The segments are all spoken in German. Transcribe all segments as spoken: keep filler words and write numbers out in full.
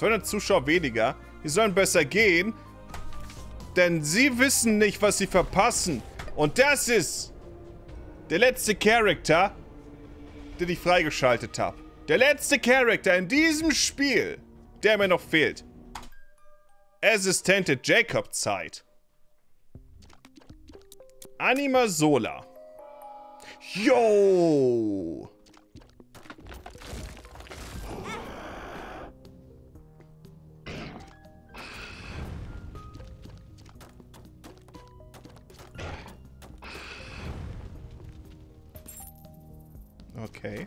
zweihundert Zuschauer weniger. Die sollen besser gehen. Denn sie wissen nicht, was sie verpassen. Und das ist der letzte Charakter, den ich freigeschaltet habe. Der letzte Charakter in diesem Spiel, der mir noch fehlt. Es ist Tainted Jacob Zeit. Anima Sola. Yo! Okay.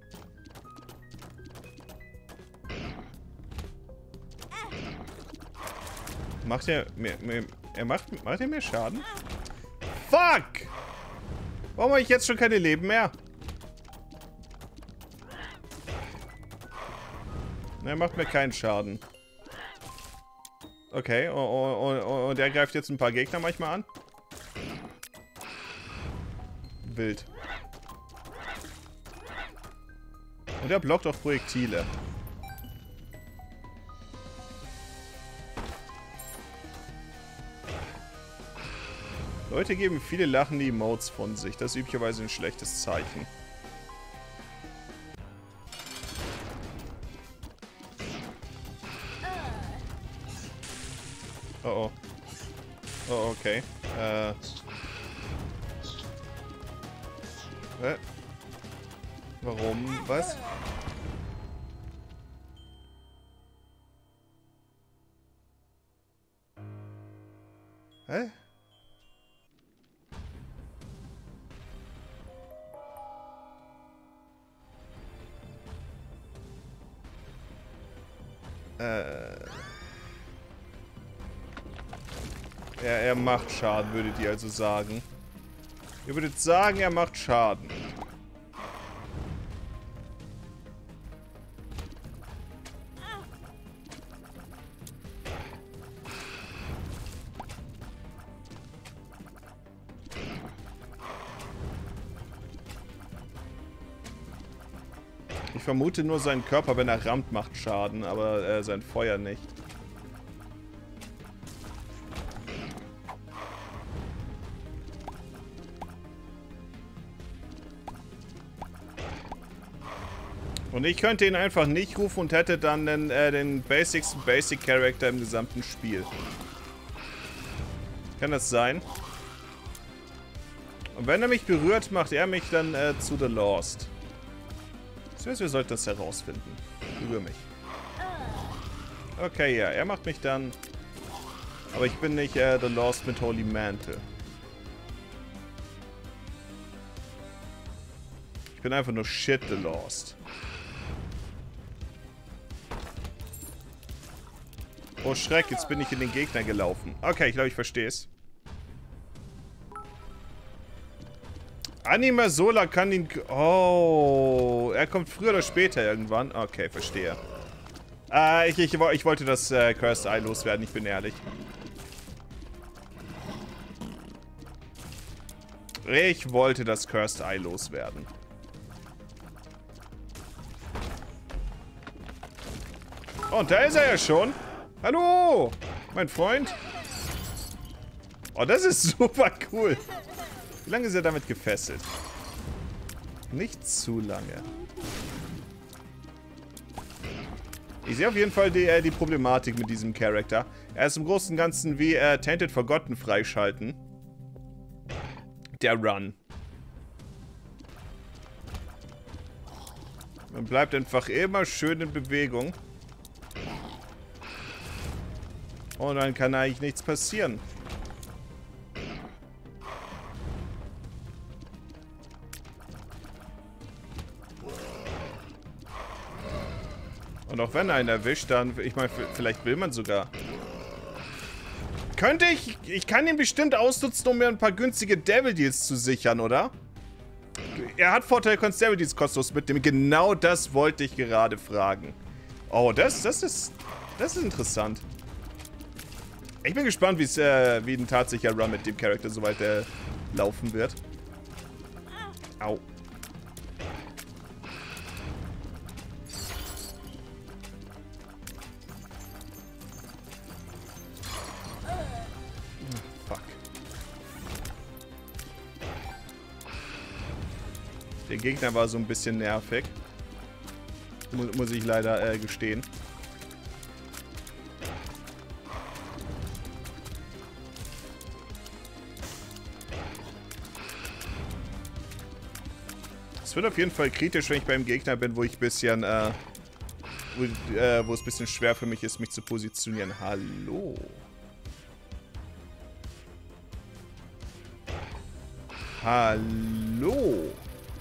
Macht er mir, mir er macht macht er mir Schaden? Fuck! Warum habe ich jetzt schon keine Leben mehr? Er macht mir keinen Schaden. Okay, und, und, und der greift jetzt ein paar Gegner manchmal an. Wild. Und er blockt auch Projektile. Leute geben viele lachende Emotes von sich. Das ist üblicherweise ein schlechtes Zeichen. Oh oh. Oh, okay. Äh. Hä? Warum? Was? Hä? Äh. Er, er macht Schaden, würdet ihr also sagen. Ihr würdet sagen, er macht Schaden. Ich vermute nur, sein Körper, wenn er rammt, macht Schaden, aber äh, sein Feuer nicht. Und ich könnte ihn einfach nicht rufen und hätte dann den, äh, den basicsten Basic Character im gesamten Spiel. Kann das sein? Und wenn er mich berührt, macht er mich dann äh, zu The Lost. Das heißt, wir sollten das herausfinden. Berühr mich. Okay, ja, er macht mich dann... Aber ich bin nicht äh, The Lost mit Holy Mantle. Ich bin einfach nur Shit The Lost. Oh Schreck, jetzt bin ich in den Gegner gelaufen. Okay, ich glaube, ich verstehe es. Anima Sola kann ihn... Oh, er kommt früher oder später irgendwann. Okay, verstehe. Äh, ich, ich, ich wollte das äh, Cursed Eye loswerden, ich bin ehrlich. Ich wollte das Cursed Eye loswerden. Oh, und da ist er ja schon. Hallo, mein Freund. Oh, das ist super cool. Wie lange ist er damit gefesselt? Nicht zu lange. Ich sehe auf jeden Fall die, äh, die Problematik mit diesem Charakter. Er ist im Großen und Ganzen wie äh, Tainted Forgotten freischalten. Der Run. Man bleibt einfach immer schön in Bewegung. Und dann kann eigentlich nichts passieren. Und auch wenn er einen erwischt, dann, ich meine, vielleicht will man sogar. Könnte ich, ich kann ihn bestimmt ausnutzen, um mir ein paar günstige Devil Deals zu sichern, oder? Er hat Vorteil, konntest Devil Deals kostenlos mitnehmen. Genau das wollte ich gerade fragen. Oh, das, das ist, das ist interessant. Ich bin gespannt, wie es, äh, wie ein tatsächlicher Run mit dem Charakter, soweit er laufen wird. Au. Der Gegner war so ein bisschen nervig. Muss, muss ich leider äh, gestehen. Es wird auf jeden Fall kritisch, wenn ich beim Gegner bin, wo ich ein bisschen, äh, wo, äh, wo es ein bisschen schwer für mich ist, mich zu positionieren. Hallo. Hallo.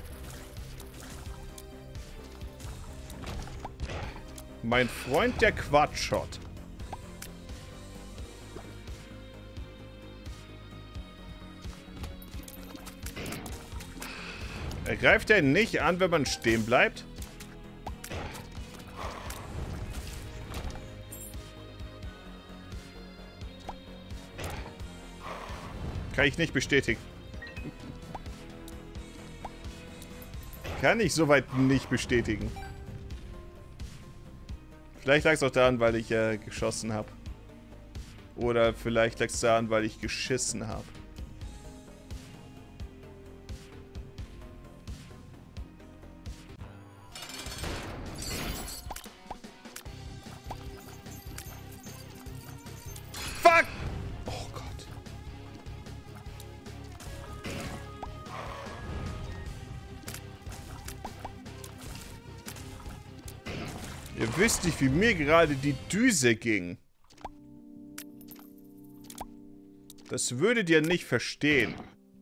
Mein Freund der Quatschshot. Er greift er nicht an, wenn man stehen bleibt? Kann ich nicht bestätigen. Kann ich soweit nicht bestätigen. Vielleicht lag es auch daran, weil ich äh, geschossen habe. Oder vielleicht lag es daran, weil ich geschissen habe. Fuck! Oh Gott. Ihr wisst nicht, wie mir gerade die Düse ging. Das würdet ihr nicht verstehen.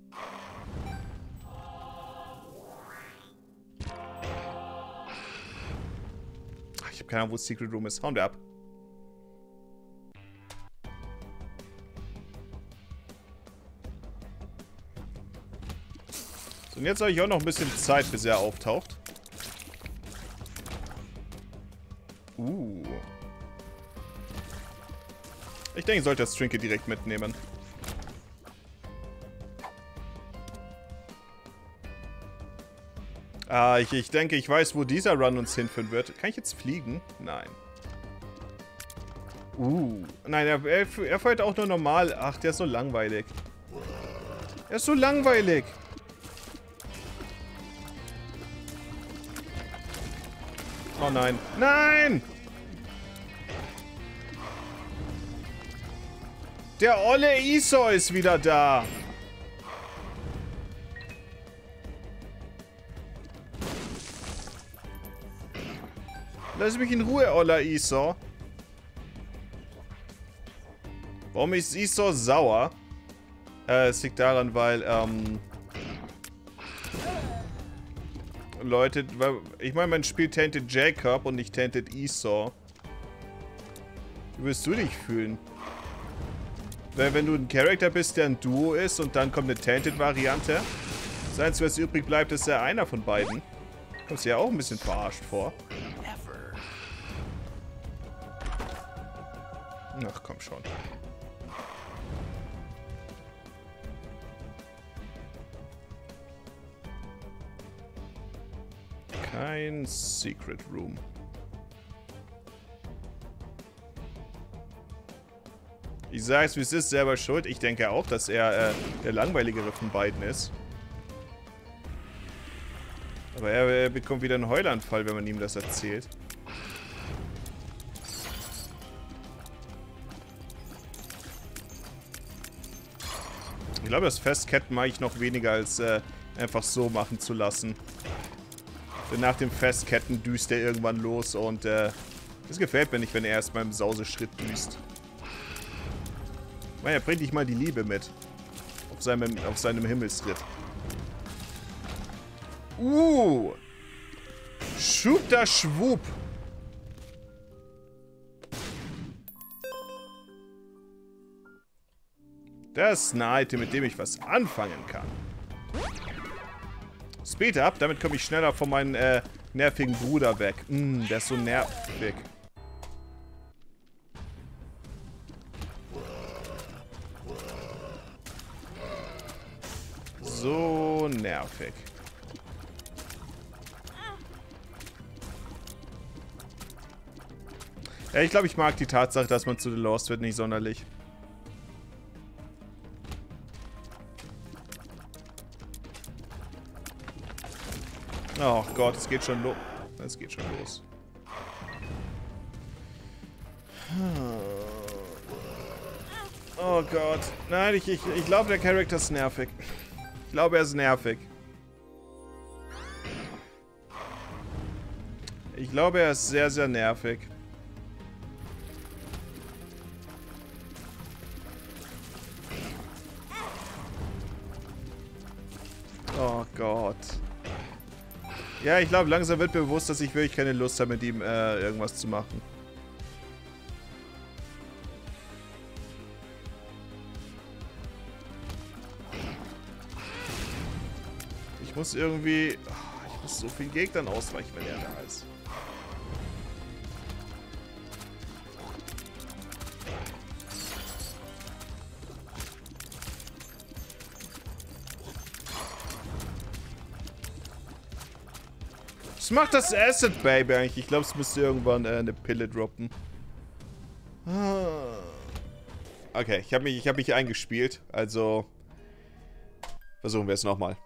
Ach, ich habe keine Ahnung, wo Secret Room ist. Hauen wir ab. So, und jetzt habe ich auch noch ein bisschen Zeit, bis er auftaucht. Uh. Ich denke, ich sollte das Trinket direkt mitnehmen. Ah, ich, ich denke, ich weiß, wo dieser Run uns hinführen wird. Kann ich jetzt fliegen? Nein. Uh. Nein, er, er, er fährt auch nur normal. Ach, der ist so langweilig. Er ist so langweilig. Oh nein. Nein! Der olle Esau ist wieder da. Lass mich in Ruhe, oller Esau. Warum ist Esau sauer? Äh, es liegt daran, weil, ähm... Leute, ich meine, man spielt Tainted Jacob und nicht Tainted Esau. Wie wirst du dich fühlen? Weil wenn du ein Charakter bist, der ein Duo ist und dann kommt eine Tainted-Variante. Das Einzige, was übrig bleibt, ist ja einer von beiden. Kommst dir ja auch ein bisschen verarscht vor. Ach, komm schon. Kein Secret Room. Ich sag's, wie es ist, selber schuld. Ich denke auch, dass er äh, der langweiligere von beiden ist. Aber er, er bekommt wieder einen Heulanfall, wenn man ihm das erzählt. Ich glaube, das Festketten mache ich noch weniger, als äh, einfach so machen zu lassen. Denn nach dem Festketten düst er irgendwann los und äh, das gefällt mir nicht, wenn er erst mal im Sauseschritt düst. Naja, bring dich mal die Liebe mit. Auf seinem, auf seinem Himmelsritt. Uh! Schub da Schwub! Das ist ein Item, mit dem ich was anfangen kann. Speed up, damit komme ich schneller von meinem äh, nervigen Bruder weg. Mm, der ist so nervig. So nervig. Ja, ich glaube, ich mag die Tatsache, dass man zu The Lost wird, nicht sonderlich. Oh Gott, es geht schon los. Es geht schon los. Oh Gott. Nein, ich, ich, ich glaube, der Charakter ist nervig. Ich glaube, er ist nervig. Ich glaube, er ist sehr, sehr nervig. Oh Gott. Ja, ich glaube, langsam wird mir bewusst, dass ich wirklich keine Lust habe, mit ihm äh, irgendwas zu machen. Ich muss irgendwie... Oh, ich muss so vielen Gegnern ausweichen, wenn er da ist. Was macht das Acid Baby eigentlich? Ich glaube, es müsste irgendwann äh, eine Pille droppen. Okay, ich habe mich, ich hab mich eingespielt. Also versuchen wir es nochmal.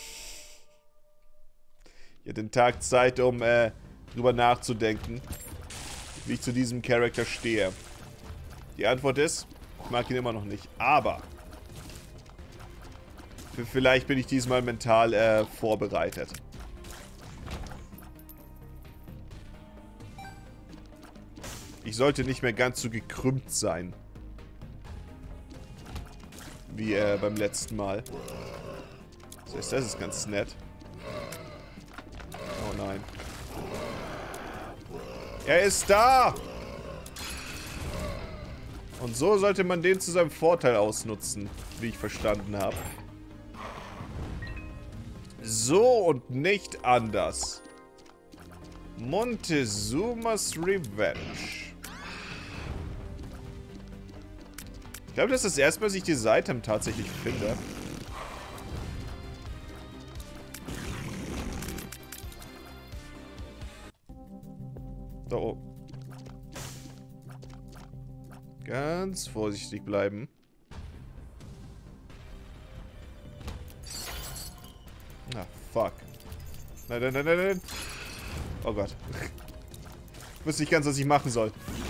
Ich hatte den Tag Zeit, um äh, drüber nachzudenken, wie ich zu diesem Charakter stehe. Die Antwort ist, ich mag ihn immer noch nicht. Aber vielleicht bin ich diesmal mental äh, vorbereitet. Ich sollte nicht mehr ganz so gekrümmt sein. Wie äh, beim letzten Mal. Das heißt, das ist ganz nett. Oh nein. Er ist da! Und so sollte man den zu seinem Vorteil ausnutzen, wie ich verstanden habe. So und nicht anders. Montezuma's Revenge. Ich glaube, das ist das erste Mal, dass ich diese Item tatsächlich finde. Da oben. Ganz vorsichtig bleiben. Ah, fuck. Nein, nein, nein, nein, nein. Oh Gott. Ich wusste nicht ganz, was ich machen soll.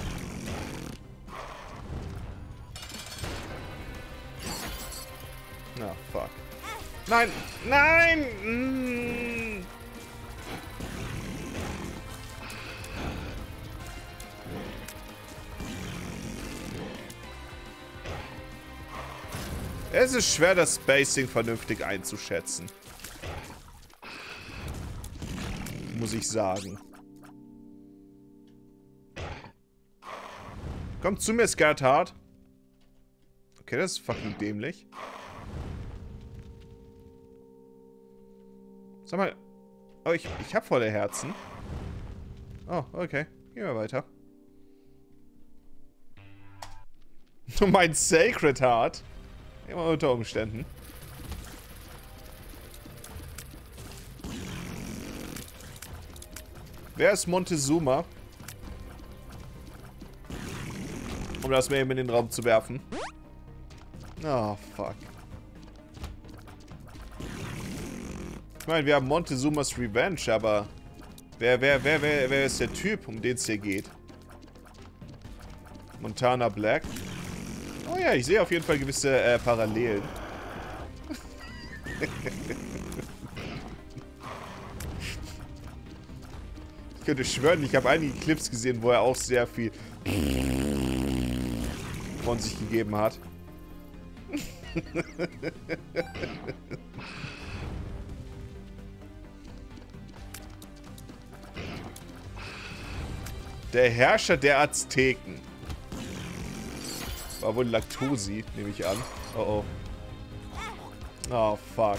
Na, ah, fuck. Nein! Nein! Mm. Es ist schwer, das Spacing vernünftig einzuschätzen. Muss ich sagen. Kommt zu mir, Scarred Heart. Okay, das ist fucking dämlich. Sag mal. Oh, ich, ich hab volle Herzen. Oh, okay. Gehen wir weiter. Du meinst Sacred Heart? Immer unter Umständen. Wer ist Montezuma? Um das mal eben in den Raum zu werfen. Oh, fuck. Ich meine, wir haben Montezuma's Revenge, aber wer, wer, wer, wer, wer ist der Typ, um den es hier geht? Montana Black. Oh ja, ich sehe auf jeden Fall gewisse äh, Parallelen. Ich könnte schwören, ich habe einige Clips gesehen, wo er auch sehr viel von sich gegeben hat. Der Herrscher der Azteken. War wohl Lactosi, nehme ich an. Oh oh. Oh, fuck.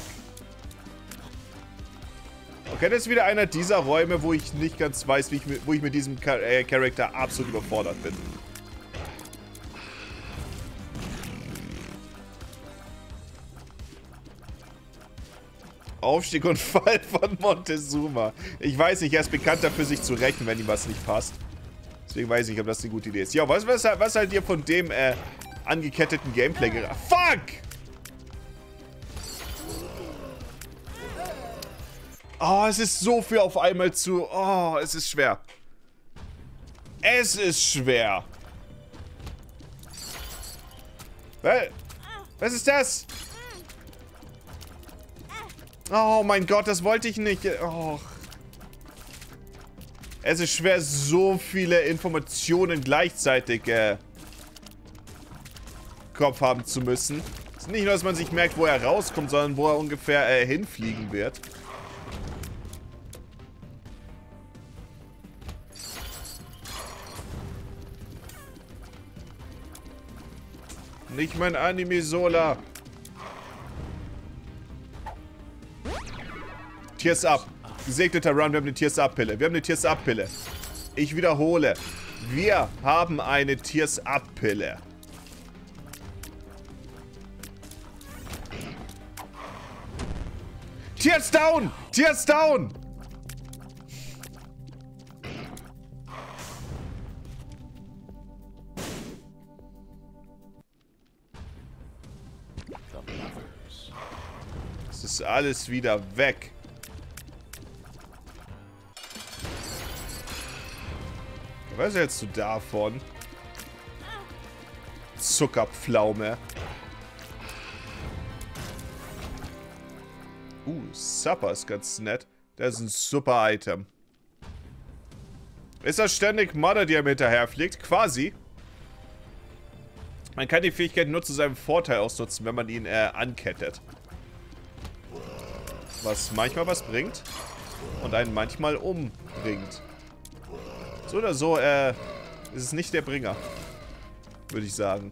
Okay, das ist wieder einer dieser Räume, wo ich nicht ganz weiß, wie ich mit, wo ich mit diesem Char äh, Charakter absolut überfordert bin. Aufstieg und Fall von Montezuma. Ich weiß nicht, er ist bekannt dafür, sich zu rächen, wenn ihm was nicht passt. Deswegen weiß ich nicht, ob das eine gute Idee ist. Ja, was, was, was halt ihr von dem äh, angeketteten Gameplay geraten? Fuck! Oh, es ist so viel auf einmal zu... Oh, es ist schwer. Es ist schwer. Was ist das? Oh mein Gott, das wollte ich nicht. Oh. Es ist schwer, so viele Informationen gleichzeitig äh, Kopf haben zu müssen. Es ist nicht nur, dass man sich merkt, wo er rauskommt, sondern wo er ungefähr äh, hinfliegen wird. Nicht mein Anime-Sola. Tears Up. Gesegneter Run, wir haben eine Tears Up-Pille. Wir haben eine Tears Up-Pille. Ich wiederhole. Wir haben eine Tears Up-Pille. Tears down! Tears down! Es ist alles wieder weg. Was hältst du davon? Zuckerpflaume. Uh, Supper ist ganz nett. Das ist ein super Item. Ist das ständig Mother, die er mit hinterherfliegt? Quasi. Man kann die Fähigkeit nur zu seinem Vorteil ausnutzen, wenn man ihn äh, ankettet. Was manchmal was bringt. Und einen manchmal umbringt. So oder so, äh, ist es nicht der Bringer. Würde ich sagen.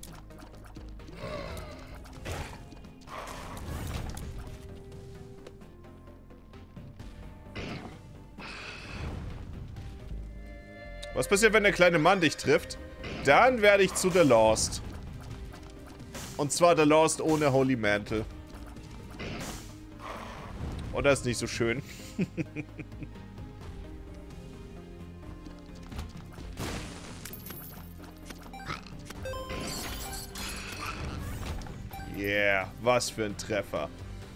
Was passiert, wenn der kleine Mann dich trifft? Dann werde ich zu The Lost. Und zwar The Lost ohne Holy Mantle. Und das ist nicht so schön. Yeah, was für ein Treffer.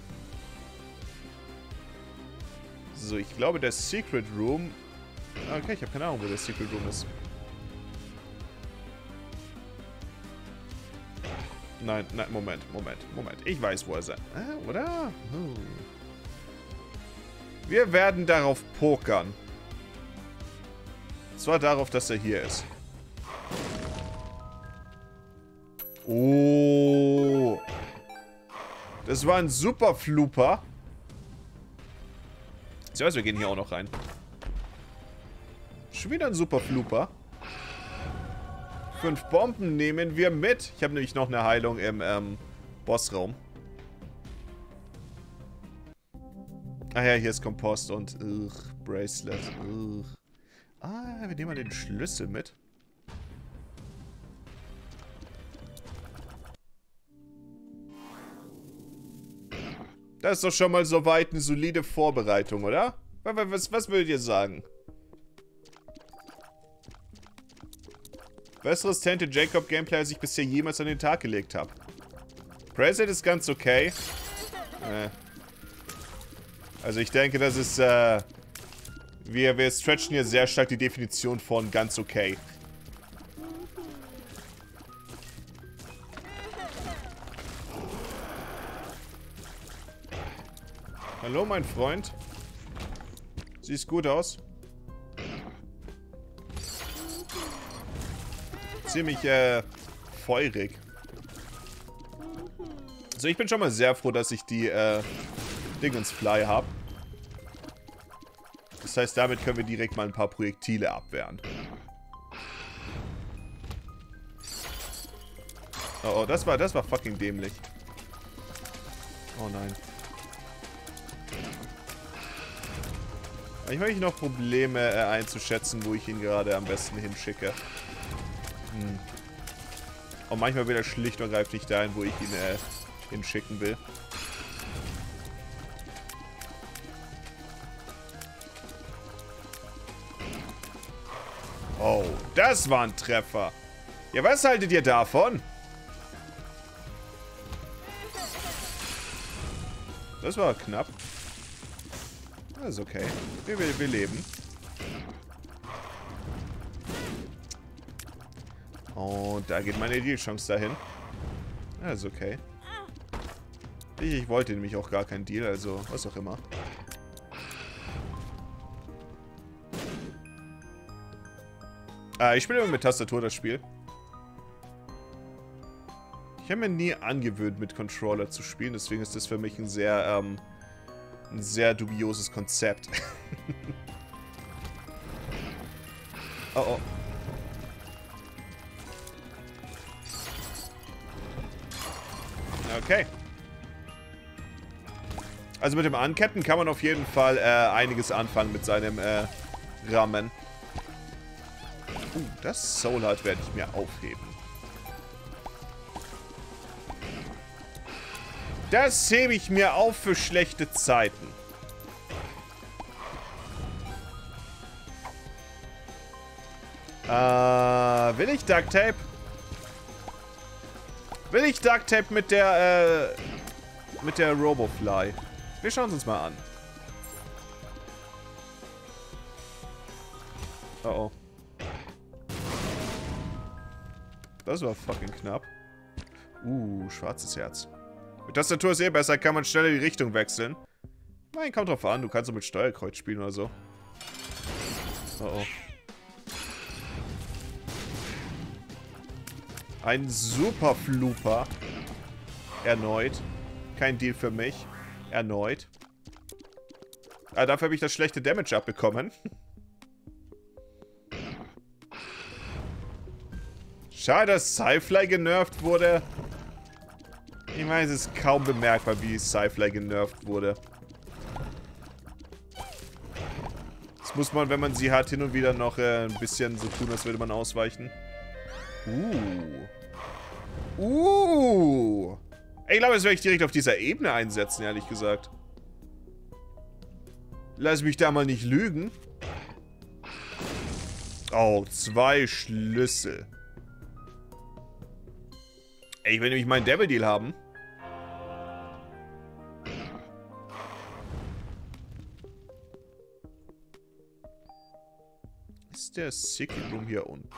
So, ich glaube, der Secret Room... Okay, ich habe keine Ahnung, wo der Secret Room ist. Nein, nein, Moment, Moment, Moment. Ich weiß, wo er sein... Äh, oder? Hm. Wir werden darauf pokern. Und zwar darauf, dass er hier ist. Oh. Das war ein super Flooper. Ich weiß, wir gehen hier auch noch rein. Schon wieder ein super Flooper. Fünf Bomben nehmen wir mit. Ich habe nämlich noch eine Heilung im ähm, Bossraum. Ah ja, hier ist Kompost und ugh, Bracelet. Ugh. Ah, wir nehmen mal den Schlüssel mit. Das ist doch schon mal soweit eine solide Vorbereitung, oder? Was, was würdet ihr sagen? Besseres Tante Jacob Gameplay, als ich bisher jemals an den Tag gelegt habe. Preset ist ganz okay. Äh. Also ich denke, das ist, äh... Wir, wir stretchen hier sehr stark die Definition von ganz okay. Hallo, mein Freund. Siehst gut aus. Ziemlich, äh, feurig. Also ich bin schon mal sehr froh, dass ich die, äh, Dingensfly habe. Das heißt, damit können wir direkt mal ein paar Projektile abwehren. Oh, oh, das war, das war fucking dämlich. Oh nein. Ich habe noch Probleme äh, einzuschätzen, wo ich ihn gerade am besten hinschicke. Hm. Und manchmal will er schlicht und ergreifend nicht dahin, wo ich ihn äh, hinschicken will. Oh, das war ein Treffer. Ja, was haltet ihr davon? Das war knapp. Das ist okay. Wir, wir, wir leben. Und da geht meine Deal-Chance dahin. Das ist okay. Ich, ich wollte nämlich auch gar keinen Deal, also was auch immer. Ah, ich spiele immer mit Tastatur das Spiel. Ich habe mir nie angewöhnt, mit Controller zu spielen, deswegen ist das für mich ein sehr, ähm, ein sehr dubioses Konzept. Oh, oh. Okay. Also mit dem Anketten kann man auf jeden Fall äh, einiges anfangen mit seinem äh, Rahmen. Uh, das Soul Heart werde ich mir aufheben. Das hebe ich mir auf für schlechte Zeiten. Äh, will ich Duct Tape? Will ich Duct Tape mit der, äh, mit der Robofly? Wir schauen es uns mal an. Oh oh. Das war fucking knapp. Uh, schwarzes Herz. Mit Tastatur ist eh besser, kann man schneller die Richtung wechseln. Nein, kommt drauf an, du kannst so mit Steuerkreuz spielen oder so. Oh oh. Ein super Flooper. Erneut. Kein Deal für mich. Erneut. Ah, dafür habe ich das schlechte Damage abbekommen. Schade, dass Sci-Fly genervt wurde. Ich meine, es ist kaum bemerkbar, wie Sci-Fly genervt wurde. Das muss man, wenn man sie hat, hin und wieder noch äh, ein bisschen so tun, als würde man ausweichen. Uh. Uh. Ich glaube, das werde ich direkt auf dieser Ebene einsetzen, ehrlich gesagt. Lass mich da mal nicht lügen. Oh, zwei Schlüssel. Ey, ich will nämlich meinen Devil Deal haben. Ist der Secret Room hier unten?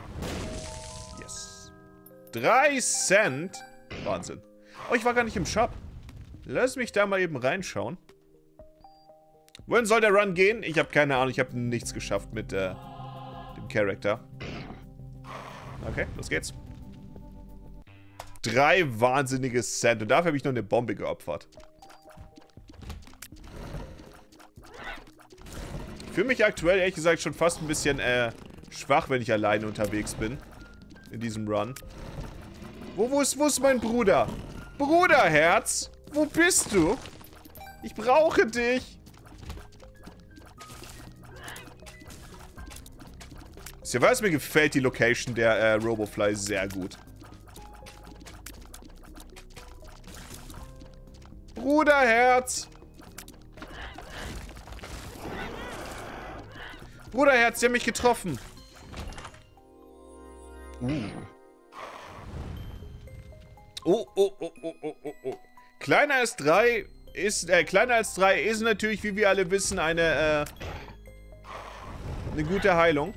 Yes. Drei Cent? Wahnsinn. Oh, ich war gar nicht im Shop. Lass mich da mal eben reinschauen. Wohin soll der Run gehen? Ich habe keine Ahnung. Ich habe nichts geschafft mit äh, dem Charakter. Okay, los geht's. Drei wahnsinnige Cent. Und dafür habe ich noch eine Bombe geopfert. Ich fühle mich aktuell, ehrlich gesagt, schon fast ein bisschen äh, schwach, wenn ich alleine unterwegs bin. In diesem Run. Wo, wo, ist, wo ist mein Bruder? Bruderherz? Wo bist du? Ich brauche dich. Ich weiß, mir gefällt die Location der äh, Robofly sehr gut. Bruderherz! Bruderherz, die haben mich getroffen. Uh. Oh, oh, oh, oh, oh, oh, oh. Kleiner als drei ist, äh, kleiner als drei ist natürlich, wie wir alle wissen, eine, äh, eine gute Heilung.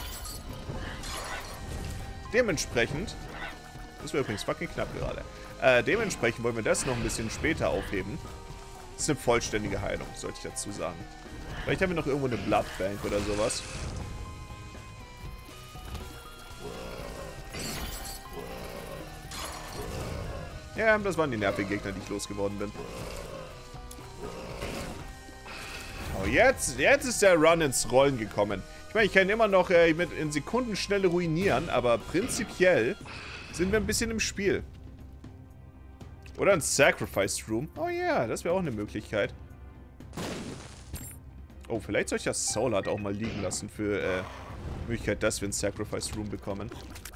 Dementsprechend, das war übrigens fucking knapp gerade, äh, dementsprechend wollen wir das noch ein bisschen später aufheben. Das ist eine vollständige Heilung, sollte ich dazu sagen. Vielleicht haben wir noch irgendwo eine Bloodbank oder sowas. Ja, das waren die nervigen Gegner, die ich losgeworden bin. Oh, jetzt, jetzt ist der Run ins Rollen gekommen. Ich meine, ich kann immer noch äh, mit in Sekundenschnelle ruinieren, aber prinzipiell sind wir ein bisschen im Spiel. Oder ein Sacrifice Room. Oh ja, yeah, das wäre auch eine Möglichkeit. Oh, vielleicht soll ich das Soul Heart auch mal liegen lassen für äh, die Möglichkeit, dass wir ein Sacrifice Room bekommen.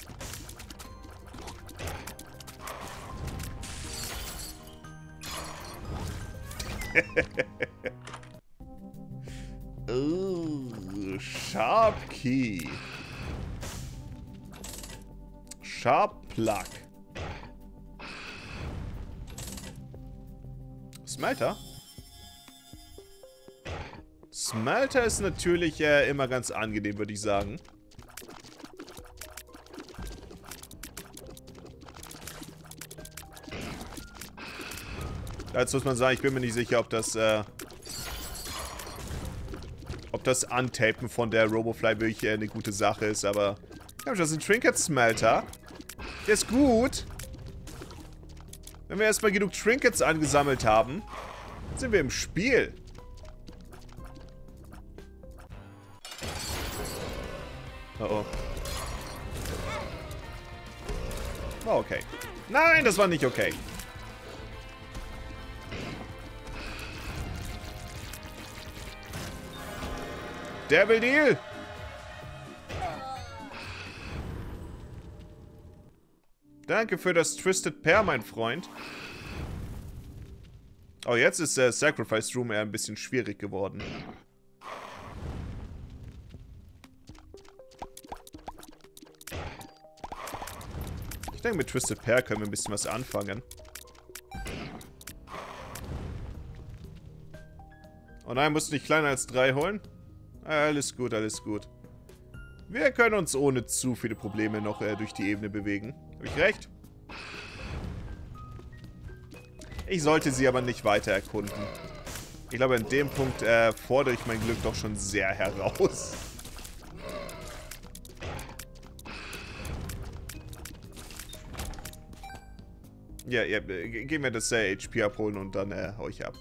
Oh, Sharp Key. Sharp Plug. Smelter? Smelter ist natürlich äh, immer ganz angenehm, würde ich sagen. Jetzt muss man sagen, ich bin mir nicht sicher, ob das, äh, ob das Untapen von der Robofly wirklich äh, eine gute Sache ist, aber ja, das ist ein Trinket Smelter. Der ist gut. Wenn wir erstmal genug Trinkets angesammelt haben, sind wir im Spiel. Oh oh. War okay. Nein, das war nicht okay. Devil Deal! Danke für das Twisted Pair, mein Freund. Oh, jetzt ist der Sacrifice Room eher ein bisschen schwierig geworden. Ich denke, mit Twisted Pair können wir ein bisschen was anfangen. Oh nein, musst du nicht kleiner als drei holen? Alles gut, alles gut. Wir können uns ohne zu viele Probleme noch äh, durch die Ebene bewegen. Habe ich recht? Ich sollte sie aber nicht weiter erkunden. Ich glaube, an dem Punkt äh, fordere ich mein Glück doch schon sehr heraus. Ja, ja, gehen wir das äh, H P abholen und dann äh, hau ich ab.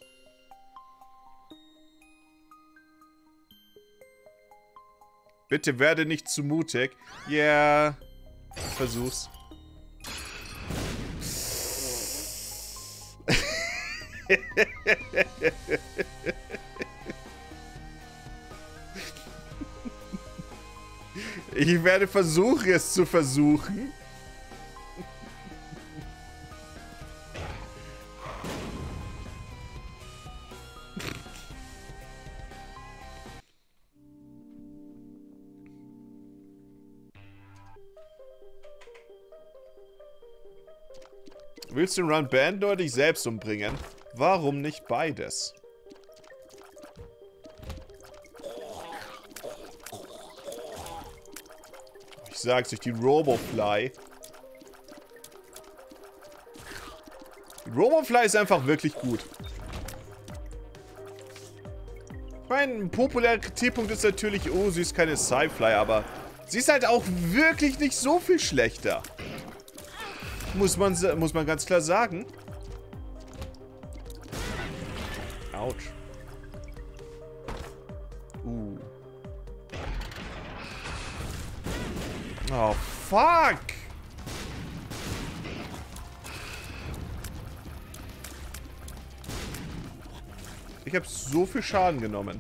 Bitte werde nicht zu mutig. Ja, yeah. Ich versuch's. Ich werde versuchen, es zu versuchen. Willst du Run beenden oder dich selbst umbringen? Warum nicht beides? Ich sag's euch, die Robofly. Die Robofly ist einfach wirklich gut. Ich meine, ein populärer Kritikpunkt ist natürlich, oh, sie ist keine Sci-Fly, aber sie ist halt auch wirklich nicht so viel schlechter. Muss man, muss man ganz klar sagen. Autsch. Uh. Oh, fuck! Ich habe so viel Schaden genommen.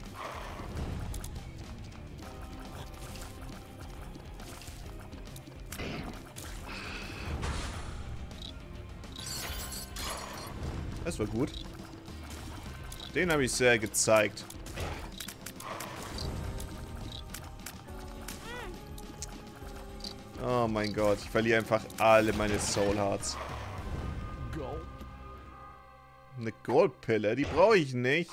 Das war gut. Den habe ich sehr gezeigt. Oh mein Gott, ich verliere einfach alle meine Soul Hearts. Eine Goldpille, die brauche ich nicht.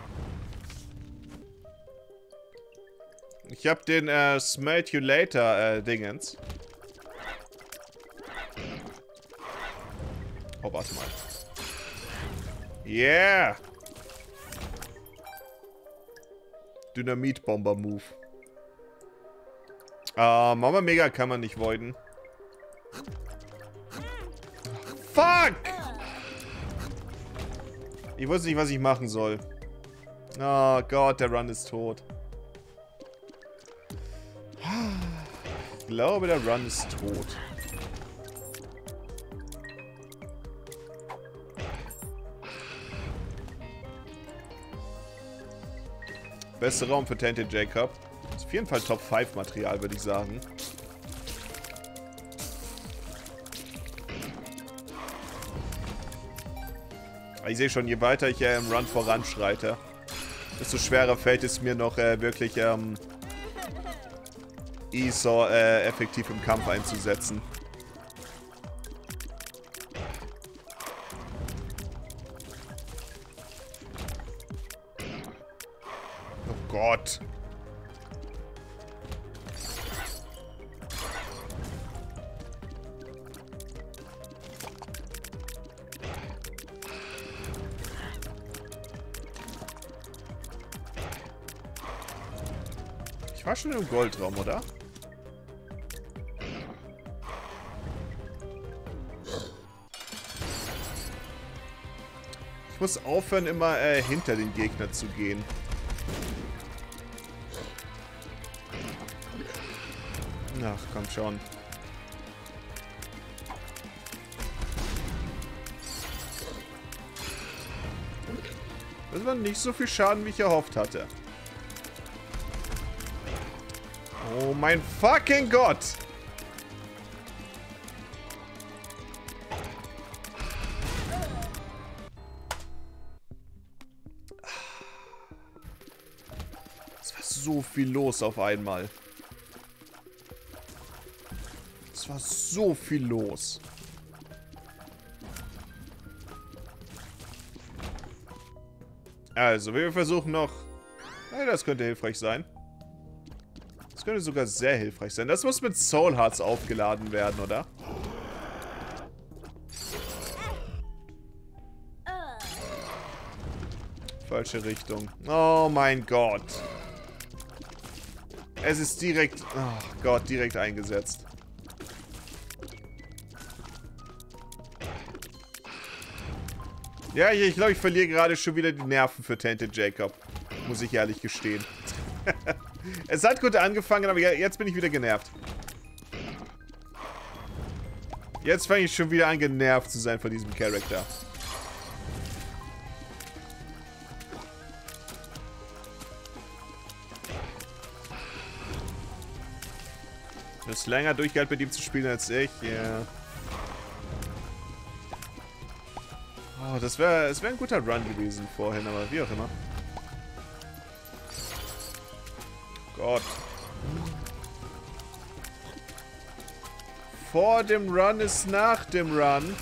Ich habe den äh, Smelt You Later äh, Dingens. Oh, warte mal. Yeah! Dynamit-Bomber-Move. Ah, uh, Mama Mega kann man nicht voiden. Fuck! Ich wusste nicht, was ich machen soll. Oh Gott, der Run ist tot. Ich glaube, der Run ist tot. Bester Raum für Tainted Jacob. Ist auf jeden Fall Top fünf Material, würde ich sagen. Ich sehe schon, je weiter ich äh, im Run voranschreite, desto schwerer fällt es mir noch äh, wirklich ähm, Esau äh, effektiv im Kampf einzusetzen. Gott. Ich war schon im Goldraum, oder? Ich muss aufhören, immer äh, hinter den Gegner zu gehen. Ach, komm schon. Das war nicht so viel Schaden, wie ich erhofft hatte. Oh mein fucking Gott! Es war so viel los auf einmal. Es war so viel los. Also, wir versuchen noch... Ja, das könnte hilfreich sein. Das könnte sogar sehr hilfreich sein. Das muss mit Soul Hearts aufgeladen werden, oder? Falsche Richtung. Oh mein Gott. Es ist direkt... Oh Gott, direkt eingesetzt. Ja, ich, ich glaube, ich verliere gerade schon wieder die Nerven für Tainted Jacob. Muss ich ehrlich gestehen. Es hat gut angefangen, aber jetzt bin ich wieder genervt. Jetzt fange ich schon wieder an, genervt zu sein von diesem Charakter. Du hast länger durchgehalten, mit ihm zu spielen als ich. Ja. Yeah. Oh, das wäre das wär ein guter Run gewesen vorhin, aber wie auch immer. Gott. Vor dem Run ist nach dem Run.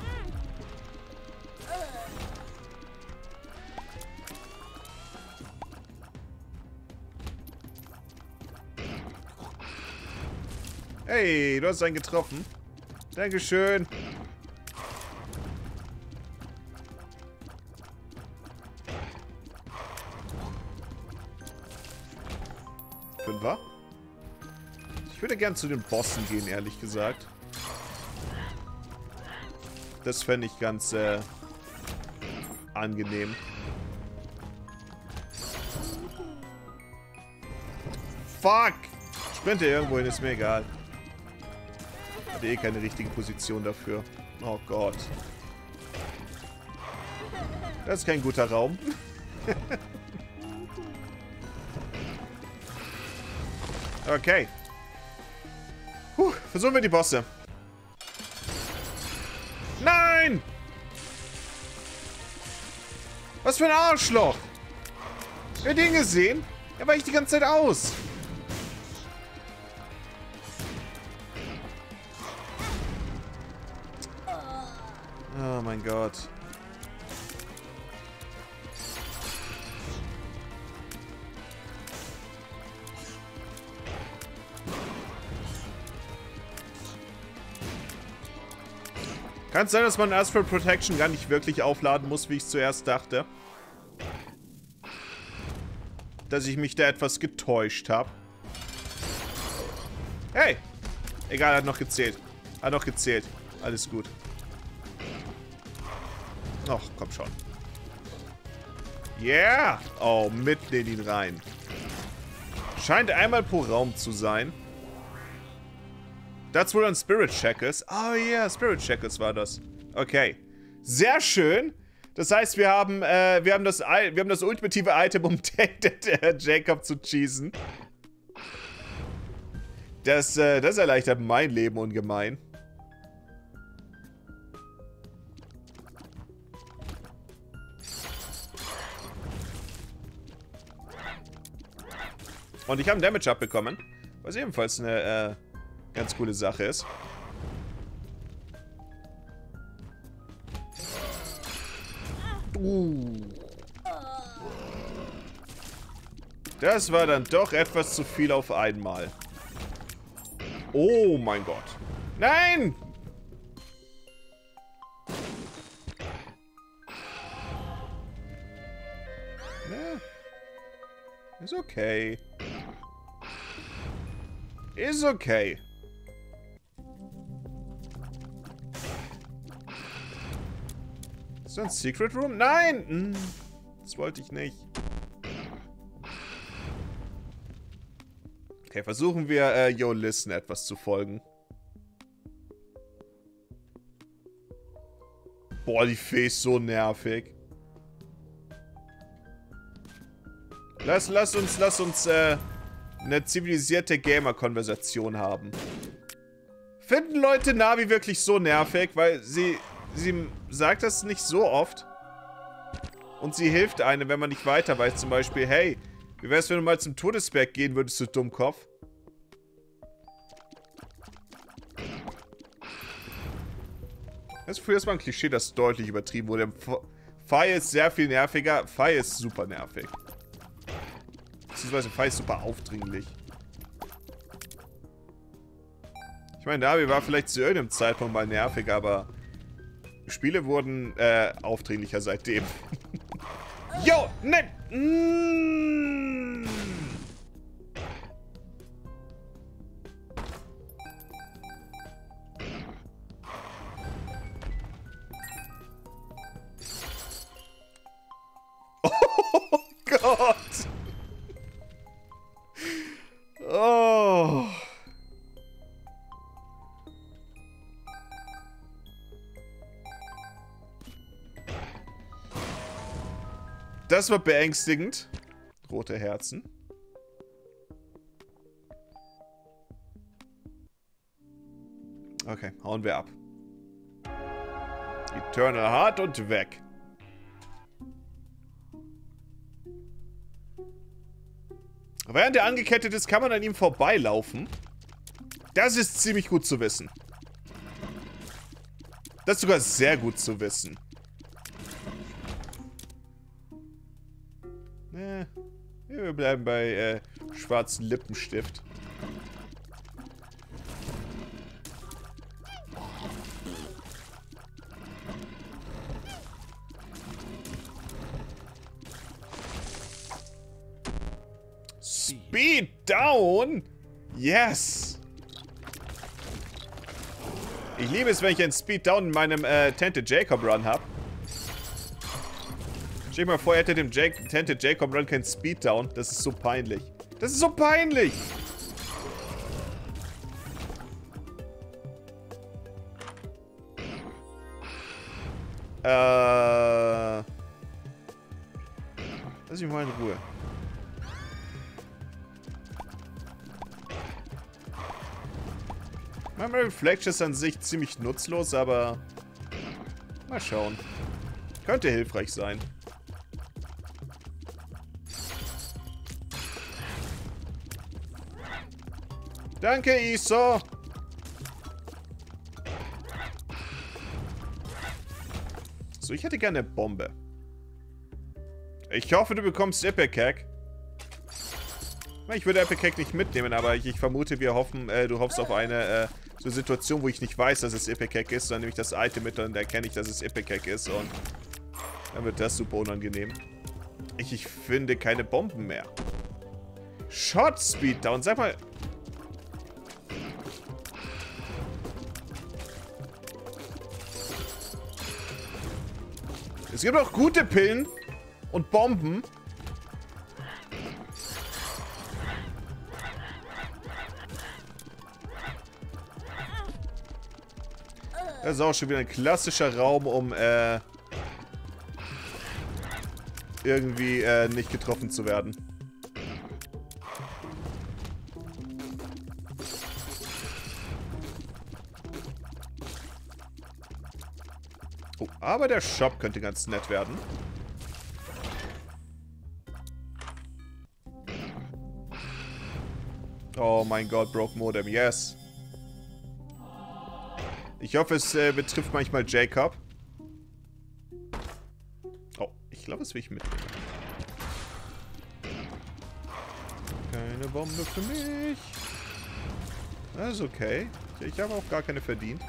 Hey, du hast einen getroffen. Dankeschön. Fünfer? Ich würde gern zu den Bossen gehen, ehrlich gesagt. Das fände ich ganz äh, angenehm. Fuck! Sprinte irgendwo hin, ist mir egal. Hatte eh keine richtige Position dafür. Oh Gott. Das ist kein guter Raum. Okay. Puh, versuchen wir die Bosse. Nein! Was für ein Arschloch! Habt ihr den gesehen? Er weicht die ganze Zeit aus. Oh mein Gott. Kann es sein, dass man Astral Protection gar nicht wirklich aufladen muss, wie ich zuerst dachte? Dass ich mich da etwas getäuscht habe. Hey! Egal, hat noch gezählt. Hat noch gezählt. Alles gut. Ach, komm schon. Yeah! Oh, mitten in ihn rein. Scheint einmal pro Raum zu sein. Das wohl ein Spirit Shackles. Oh ja, yeah, Spirit Shackles war das. Okay. Sehr schön. Das heißt, wir haben, äh, wir haben das, wir haben das ultimative Item, um Tainted äh, Jacob zu cheesen. Das, äh, das erleichtert mein Leben ungemein. Und ich habe einen Damage abbekommen, was ebenfalls eine, äh, ganz coole Sache ist. Uh. Das war dann doch etwas zu viel auf einmal. Oh mein Gott. Nein! Ne? Ist okay. Ist okay. Ist das ein Secret Room? Nein! Hm, das wollte ich nicht. Okay, versuchen wir, äh, Yo Listen etwas zu folgen. Boah, die Fee ist so nervig. Lass, lass uns, lass uns, äh, eine zivilisierte Gamer-Konversation haben. Finden Leute Navi wirklich so nervig? Weil sie, sie sagt das nicht so oft. Und sie hilft einem, wenn man nicht weiter weiß. Zum Beispiel, hey, wie wär's, wenn du mal zum Todesberg gehen würdest, du Dummkopf? Das ist früher mal ein Klischee, das deutlich übertrieben wurde. Fire ist sehr viel nerviger. Fire ist super nervig. Beziehungsweise Fire ist super aufdringlich. Ich meine, Navi war vielleicht zu irgendeinem Zeitpunkt mal nervig, aber Spiele wurden äh, aufdringlicher seitdem. Yo, nein! Mm. Oh Gott! Oh. Das war beängstigend. Rote Herzen. Okay, hauen wir ab. Eternal Heart und weg. Während er angekettet ist, kann man an ihm vorbeilaufen. Das ist ziemlich gut zu wissen. Das ist sogar sehr gut zu wissen. Äh, wir bleiben bei äh, schwarzen Lippenstift. Speed down? Yes! Ich liebe es, wenn ich einen Speed down in meinem äh, Tented Jacob Run habe. Stell dir mal vor, er hätte dem Jake, Tented Jacob Run kein Speed down. Das ist so peinlich. Das ist so peinlich! Äh. Lass mich mal in Ruhe. Mein Reflection ist an sich ziemlich nutzlos, aber mal schauen. Könnte hilfreich sein. Danke, Iso. So, ich hätte gerne eine Bombe. Ich hoffe, du bekommst Epic Hack. Ich würde Epic Hack nicht mitnehmen, aber ich, ich vermute, wir hoffen, äh, du hoffst auf eine äh, so Situation, wo ich nicht weiß, dass es Epic Hack ist, dann nehme ich das Item mit und erkenne ich, dass es Epic Hack ist und dann wird das super unangenehm. Ich, ich finde keine Bomben mehr. Shot Speed Down, sag mal. Es gibt auch gute Pillen und Bomben. Das ist auch schon wieder ein klassischer Raum, um äh, irgendwie äh, nicht getroffen zu werden. Oh, aber der Shop könnte ganz nett werden. Oh mein Gott, Broke Modem, yes. Ich hoffe, es äh, betrifft manchmal Jacob. Oh, ich glaube, das will ich mitnehmen. Keine Bombe für mich. Das ist okay. Ich habe auch gar keine verdient.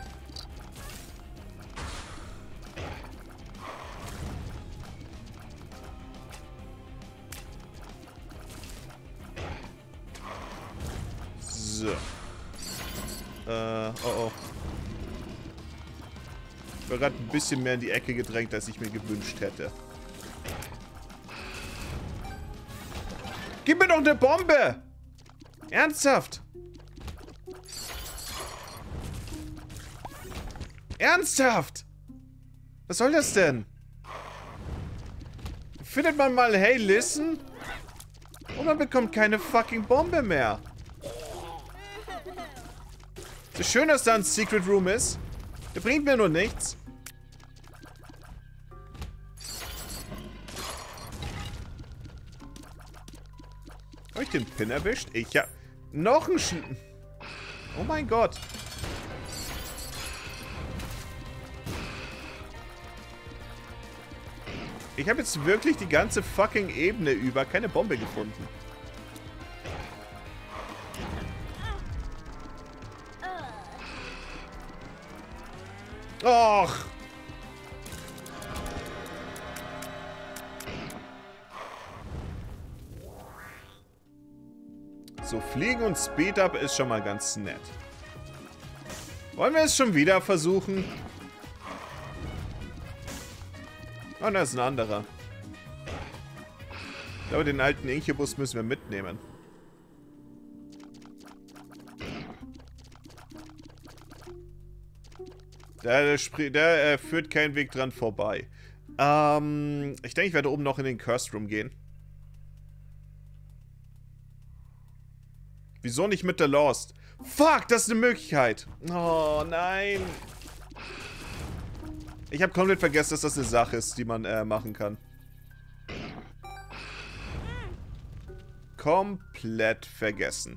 So. Äh, oh oh. Ich war gerade ein bisschen mehr in die Ecke gedrängt, als ich mir gewünscht hätte. Gib mir doch eine Bombe! Ernsthaft? Ernsthaft? Was soll das denn? Findet man mal Hey Listen? Und man bekommt keine fucking Bombe mehr. Ist schön, dass da ein Secret Room ist. Der bringt mir nur nichts. Habe ich den Pin erwischt? Ich hab noch ein Sch... Oh mein Gott. Ich habe jetzt wirklich die ganze fucking Ebene über keine Bombe gefunden. Och. So, Fliegen und Speed-Up ist schon mal ganz nett. Wollen wir es schon wieder versuchen? Oh, da ist ein anderer. Ich glaube, den alten Incubus müssen wir mitnehmen. Der, der, der äh, führt keinen Weg dran vorbei. Ähm, ich denke, ich werde oben noch in den Cursed Room gehen. Wieso nicht mit der Lost? Fuck, das ist eine Möglichkeit. Oh, nein. Ich habe komplett vergessen, dass das eine Sache ist, die man äh, machen kann. Komplett vergessen.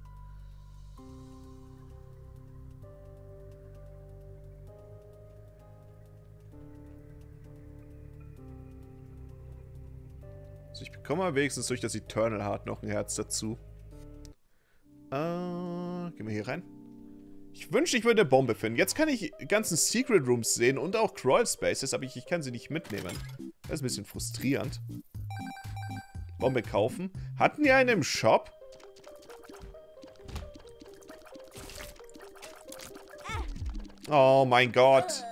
Also ich bekomme wenigstens durch das Eternal Heart noch ein Herz dazu. Äh, gehen wir hier rein. Ich wünschte, ich würde eine Bombe finden. Jetzt kann ich ganzen Secret Rooms sehen und auch Crawl Spaces, aber ich, ich kann sie nicht mitnehmen. Das ist ein bisschen frustrierend. Bombe kaufen. Hatten die eine im Shop? Oh mein Gott.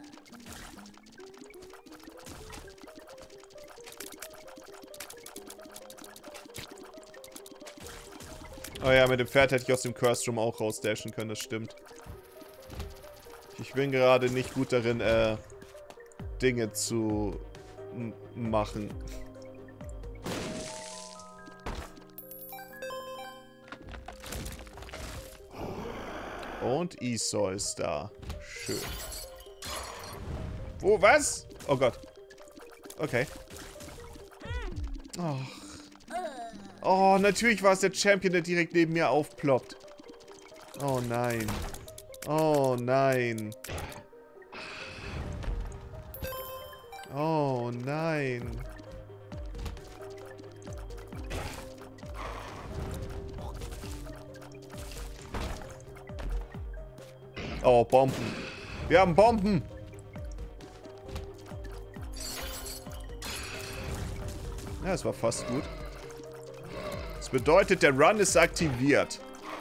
Oh ja, mit dem Pferd hätte ich aus dem Cursed Room auch rausdashen können, das stimmt. Ich bin gerade nicht gut darin, äh, Dinge zu machen. Und Esau ist da. Schön. Wo, was? Oh Gott. Okay. Oh. Oh, natürlich war es der Champion, der direkt neben mir aufploppt. Oh nein. Oh nein. Oh nein. Oh, Bomben. Wir haben Bomben. Ja, das war fast gut. Das bedeutet, der Run ist aktiviert.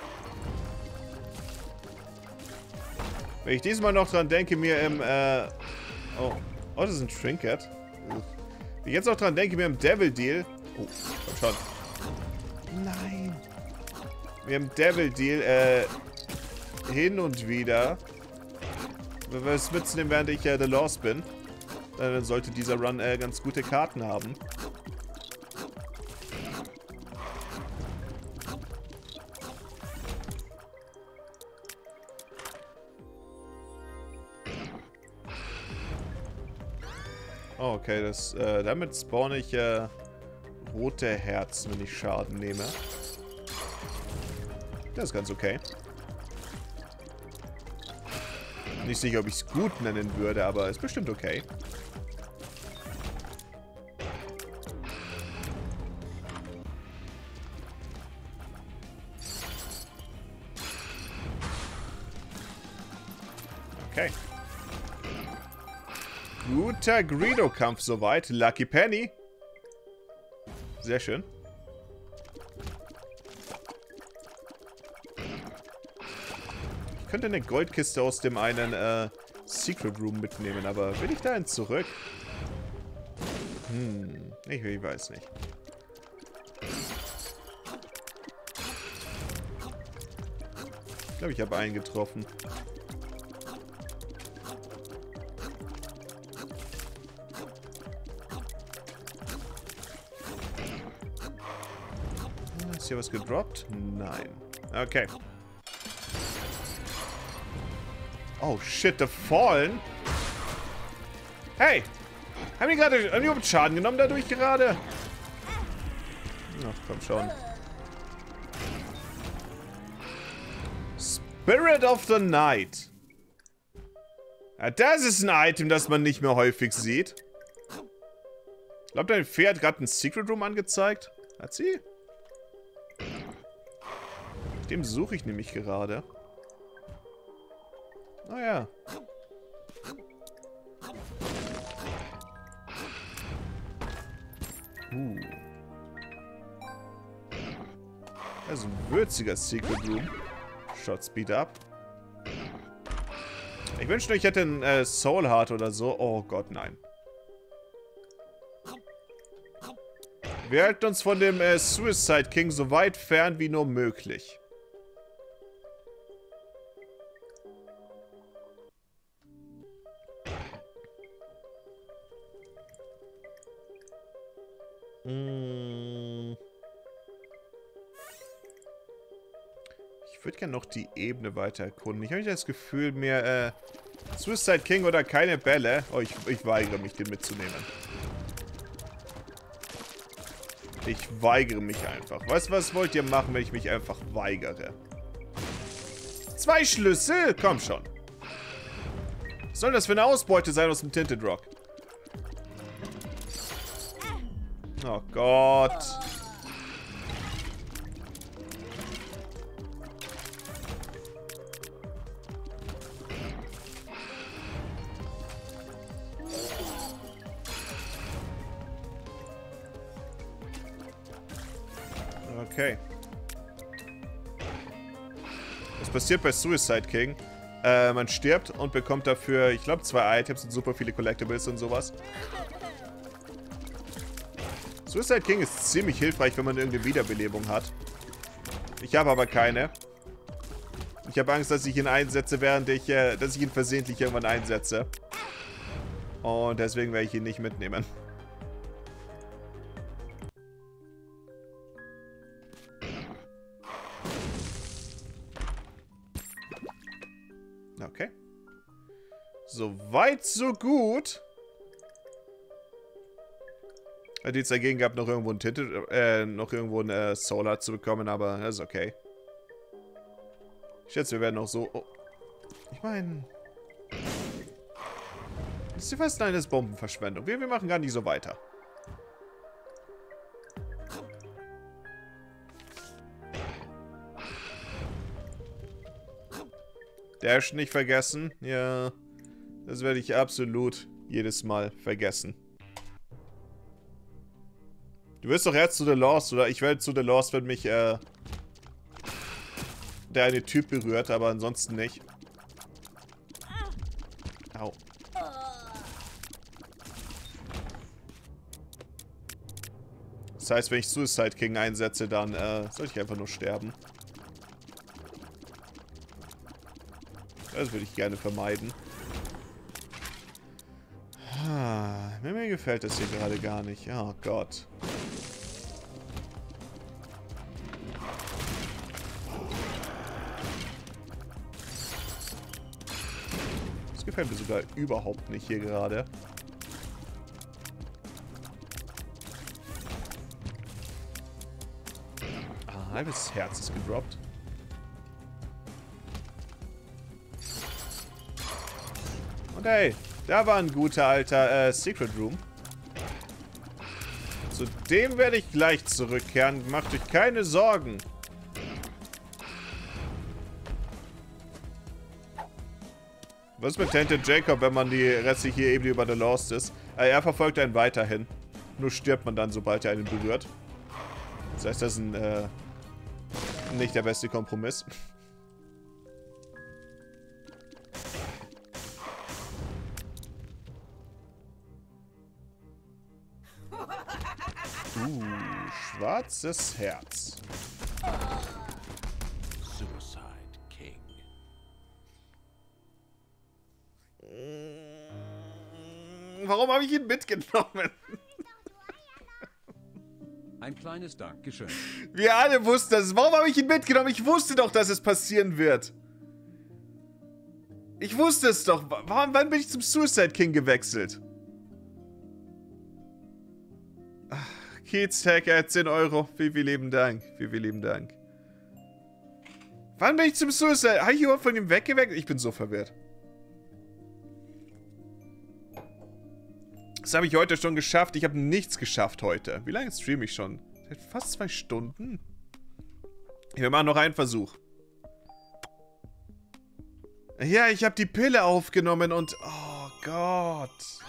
Wenn ich diesmal noch dran denke, mir im, äh... Oh, oh das ist ein Trinket. Wenn ich jetzt noch dran denke, mir im Devil Deal... Oh, komm schon. Nein. Mir im Devil Deal, äh... hin und wieder... Wenn wir es mitnehmen, während ich äh, The Lost bin, dann sollte dieser Run äh, ganz gute Karten haben. Oh, okay, das, äh, damit spawne ich äh, rote Herzen, wenn ich Schaden nehme. Das ist ganz okay. Nicht sicher, ob ich es gut nennen würde, aber ist bestimmt okay. Okay. Guter Greedo-Kampf soweit. Lucky Penny. Sehr schön. Ich könnte eine Goldkiste aus dem einen äh, Secret Room mitnehmen, aber will ich dahin zurück? Hm, ich, ich weiß nicht. Ich glaube, ich habe einen getroffen. Ist hier was gedroppt? Nein. Okay. Oh shit, The Fallen? Hey! Haben die gerade überhaupt Schaden genommen dadurch gerade? Ach, komm schon. Spirit of the Night. Ja, das ist ein Item, das man nicht mehr häufig sieht. Ich glaube, dein Pferd hat gerade ein Secret Room angezeigt. Hat sie? Dem suche ich nämlich gerade. Ah ja. Uh. Das ist ein würziger Secret Room. Shot Speed up. Ich wünschte, ich hätte einen äh, Soul Heart oder so. Oh Gott, nein. Wir halten uns von dem äh, Suicide King so weit fern wie nur möglich. Hm. Ich würde gerne noch die Ebene weiter erkunden. Ich habe nicht das Gefühl, mir äh, Suicide King oder keine Bälle. Oh, ich, ich weigere mich, den mitzunehmen. Ich weigere mich einfach. Was, was wollt ihr machen, wenn ich mich einfach weigere? Zwei Schlüssel? Komm schon. Was soll das für eine Ausbeute sein aus dem Tinted Rock? Oh Gott. Okay. Was passiert bei Suicide King? Äh, man stirbt und bekommt dafür, ich glaube, zwei Items und super viele Collectibles und sowas. Suicide King ist ziemlich hilfreich, wenn man irgendeine Wiederbelebung hat. Ich habe aber keine. Ich habe Angst, dass ich ihn einsetze, während ich, äh, dass ich ihn versehentlich irgendwann einsetze. Und deswegen werde ich ihn nicht mitnehmen. Okay. So weit, so gut. Hätte jetzt dagegen gehabt, noch irgendwo ein Titel, äh, noch irgendwo ein äh, Solar zu bekommen, aber das ist okay. Ich schätze, wir werden auch so... Oh. Ich meine... Das ist fast eine Bombenverschwendung. Wir, wir machen gar nicht so weiter. Dash nicht vergessen. Ja, das werde ich absolut jedes Mal vergessen. Du wirst doch erst zu The Lost, oder? Ich werde zu The Lost, wenn mich, äh, der eine Typ berührt, aber ansonsten nicht. Au. Das heißt, wenn ich Suicide King einsetze, dann, äh, soll ich einfach nur sterben. Das würde ich gerne vermeiden. Ah, mir, mir gefällt das hier gerade gar nicht. Oh Gott. Das gefällt mir sogar überhaupt nicht hier gerade. Ah, ein halbes Herz ist gedroppt. Und hey, da war ein guter alter äh, Secret Room. Zu dem werde ich gleich zurückkehren. Macht euch keine Sorgen. Was ist mit Tainted Jacob, wenn man die restliche Ebene über The Lost ist? Äh, er verfolgt einen weiterhin. Nur stirbt man dann, sobald er einen berührt. Das heißt, das ist ein, äh, nicht der beste Kompromiss. Uh, schwarzes Herz. Suicide King. Warum habe ich ihn mitgenommen? Ein kleines Dankeschön. Wir alle wussten das. Warum habe ich ihn mitgenommen? Ich wusste doch, dass es passieren wird. Ich wusste es doch. Warum, wann bin ich zum Suicide King gewechselt? Kiez Hacker, zehn Euro. Vielen, vielen lieben Dank. Vielen, vielen lieben Dank. Wann bin ich zum Suicide? Habe ich überhaupt von ihm weggewechselt? Ich bin so verwirrt. Das habe ich heute schon geschafft. Ich habe nichts geschafft heute. Wie lange streame ich schon? Seit fast zwei Stunden. Wir machen noch einen Versuch. Ja, ich habe die Pille aufgenommen und... Oh Gott.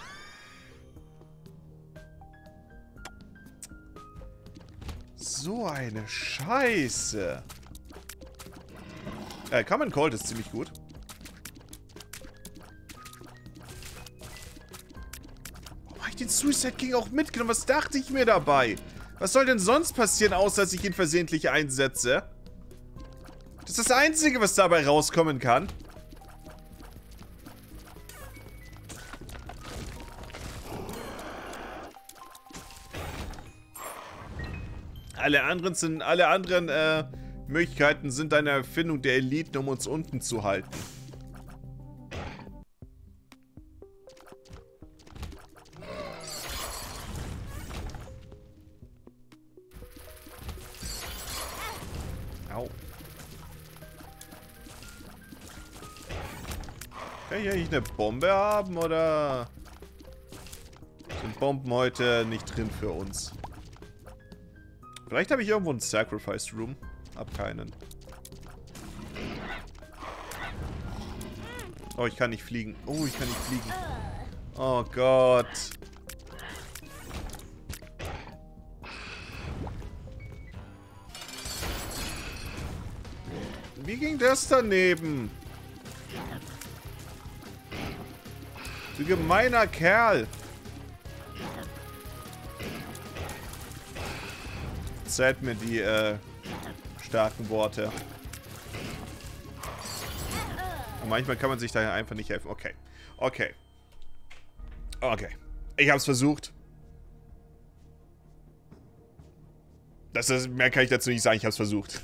So eine Scheiße. Äh, Common Cold ist ziemlich gut. Warum habe ich den Suicide King auch mitgenommen? Was dachte ich mir dabei? Was soll denn sonst passieren, außer dass ich ihn versehentlich einsetze? Das ist das Einzige, was dabei rauskommen kann. Alle anderen sind, alle anderen äh, Möglichkeiten sind eine Erfindung der Eliten, um uns unten zu halten. Au. Kann ich eigentlich eine Bombe haben, oder sind Bomben heute nicht drin für uns? Vielleicht habe ich irgendwo einen Sacrifice Room. Hab keinen. Oh, ich kann nicht fliegen. Oh, ich kann nicht fliegen. Oh Gott. Wie ging das daneben? Du gemeiner Kerl. Zählt mir die äh, starken Worte. Und manchmal kann man sich da einfach nicht helfen. Okay. Okay. Okay. Ich hab's versucht. Das ist, mehr kann ich dazu nicht sagen. Ich hab's versucht.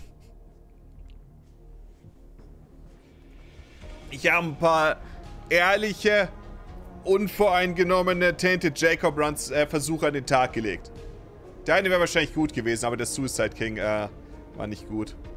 Ich habe ein paar ehrliche, unvoreingenommene Tainted Jacob Runs äh, Versuche an den Tag gelegt. Der eine wäre wahrscheinlich gut gewesen, aber der Suicide King äh, war nicht gut.